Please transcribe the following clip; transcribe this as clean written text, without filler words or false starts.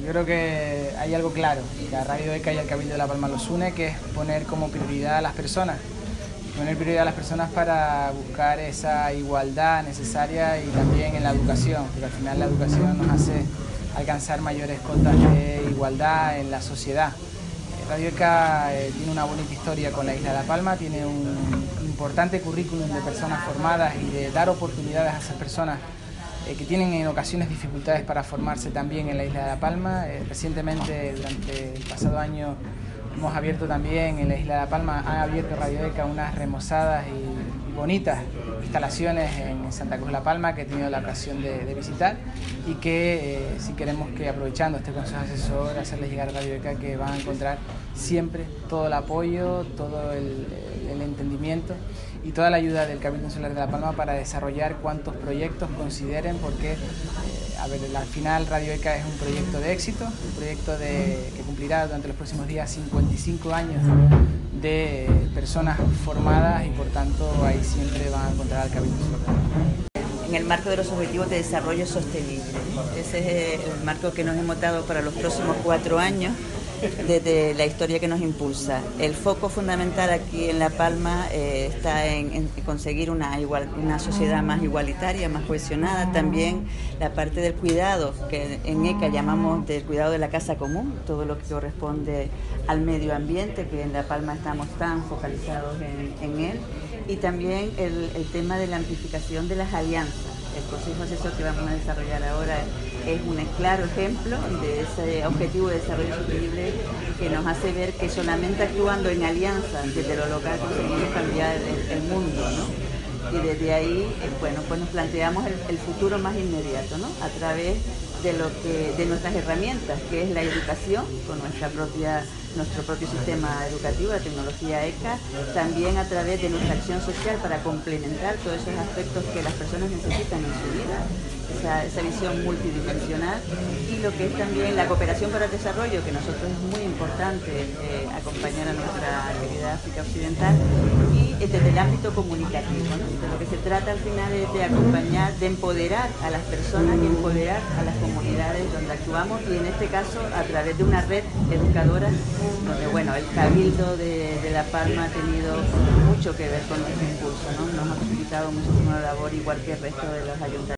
Yo creo que hay algo claro, que a Radio ECA y al Cabildo de La Palma los une, que es poner como prioridad a las personas. Poner prioridad a las personas para buscar esa igualdad necesaria y también en la educación, porque al final la educación nos hace alcanzar mayores cotas de igualdad en la sociedad. Radio ECA tiene una bonita historia con la isla de La Palma, tiene un importante currículum de personas formadas y de dar oportunidades a esas personas que tienen en ocasiones dificultades para formarse también en la isla de La Palma. Recientemente, durante el pasado año, hemos abierto también en la isla de La Palma, han abierto Radio ECA unas remozadas y bonitas instalaciones en Santa Cruz de La Palma que he tenido la ocasión de visitar y que sí queremos que, aprovechando este consejo asesor, hacerles llegar a Radio ECA que van a encontrar siempre todo el apoyo, todo el entendimiento y toda la ayuda del Cabildo Insular de La Palma para desarrollar cuantos proyectos consideren, porque al final Radio ECA es un proyecto de éxito, un proyecto que cumplirá durante los próximos días 55 años de personas formadas y por tanto ahí siempre van a encontrar al Cabildo Insular. En el marco de los Objetivos de Desarrollo Sostenible. Ese es el marco que nos hemos dado para los próximos 4 años, desde la historia que nos impulsa. El foco fundamental aquí en La Palma está en conseguir una sociedad más igualitaria, más cohesionada. También la parte del cuidado, que en ECA llamamos del cuidado de la casa común, todo lo que corresponde al medio ambiente, que en La Palma estamos tan focalizados en él. Y también el tema de la amplificación de las alianzas. El Consejo Asesor que vamos a desarrollar ahora es un claro ejemplo de ese objetivo de desarrollo sostenible que nos hace ver que solamente actuando en alianzas desde lo local conseguimos cambiar el mundo, ¿no? Y desde ahí, pues nos planteamos el futuro más inmediato, ¿no? A través de nuestras herramientas, que es la educación, con nuestro propio sistema educativo, la tecnología ECA, también a través de nuestra acción social para complementar todos esos aspectos que las personas necesitan en su vida, esa visión multidimensional, y lo que es también la cooperación para el desarrollo, que nosotros es muy importante acompañar a nuestra querida África Occidental, y desde el ámbito comunicativo, ¿no? De lo que se trata al final es de acompañar, de empoderar a las personas y empoderar a las comunidades donde actuamos, y en este caso a través de una red educadora donde, bueno, el Cabildo de La Palma ha tenido mucho que ver con este impulso, ¿no? Nos ha facilitado muchísimo la labor, igual que el resto de los ayuntamientos.